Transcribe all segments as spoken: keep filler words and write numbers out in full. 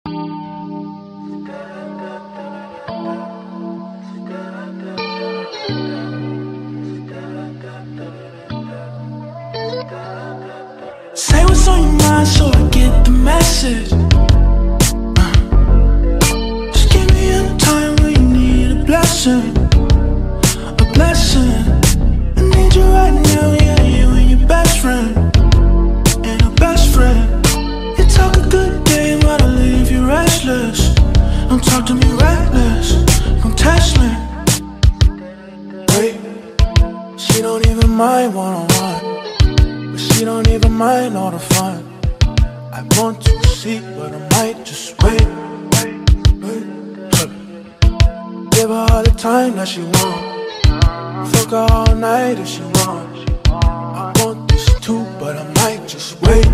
Say what's on your mind so I get the message. uh, Just give me a time when you need a blessing. A blessing. I need you right now, yeah, you and your best friend. And your best friend. You talk a good game, but I leave you restless. Don't talk to me reckless. Don't test me. Wait, she don't even mind one-on-one. But she don't even mind all the fun. I want to see, but I might just wait, wait, wait. Give her all the time that she wants. Fuck her all night if she wants. I want this too, but I might just wait.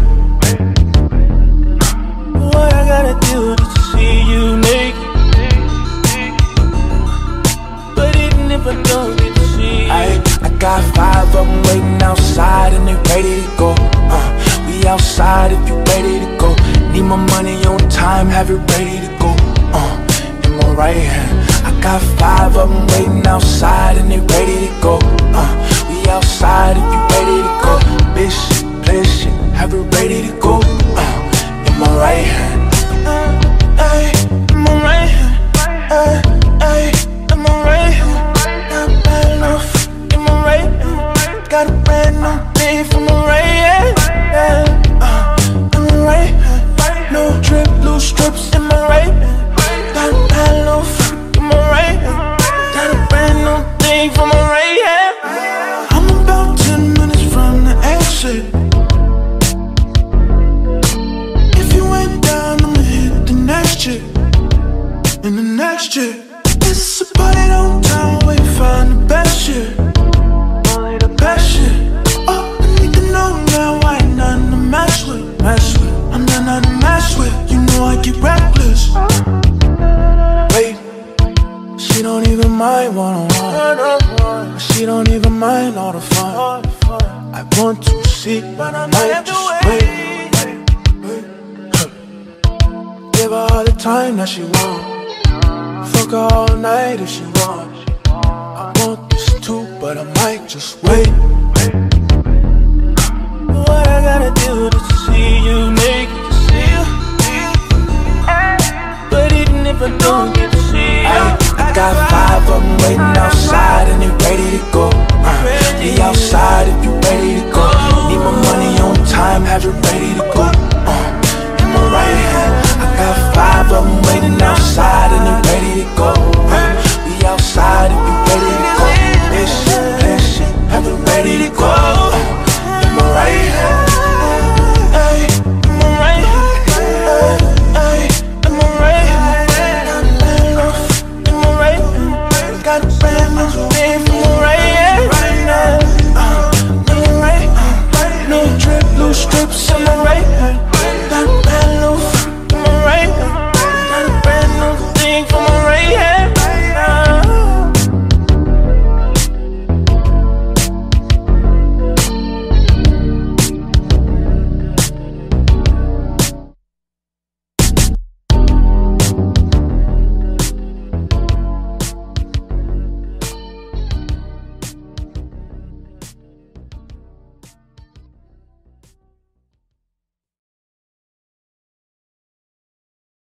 What I gotta do just to see you naked? But even if I don't get to see you, I, I got five of them waiting outside and they ready to go. uh, We outside if you ready to go. Need my money on time, have it ready to go. uh, In my right hand, I got five of them waiting outside and they ready to go. uh, We outside if you ready to go. Bitch shit, play shit, have it ready to go. uh, In my right hand, uh, ay, in my right hand, ay, ay, in my right hand. Got bad enough in my right hand. Got a brand new thing from my right hand, yeah. uh, in my right hand. No drip, loose strips in my right hand. Got a bad enough in my right hand. Got a brand new thing from my right hand. I'm about ten minutes from the exit. If you went down, I'ma hit the next chick. And the next chick. It's a party downtown where you find the best shit. Only the best shit. Oh, I need to know now I ain't nothing to mess with. Mess with. I'm not nothing to mess with. You know I get reckless. Wait, she don't even mind one-on-one. She don't even mind all the fun. I want to see, but I might just wait. Give her all the time that she wants. Fuck her all night if she wants. I want this too, but I might just wait. What I gotta do just to see you naked? But even if I don't get to see you, I, I got five of them waiting outside and they ready to go. uh, We outside if you ready to go. Need my money on time, have it ready to go.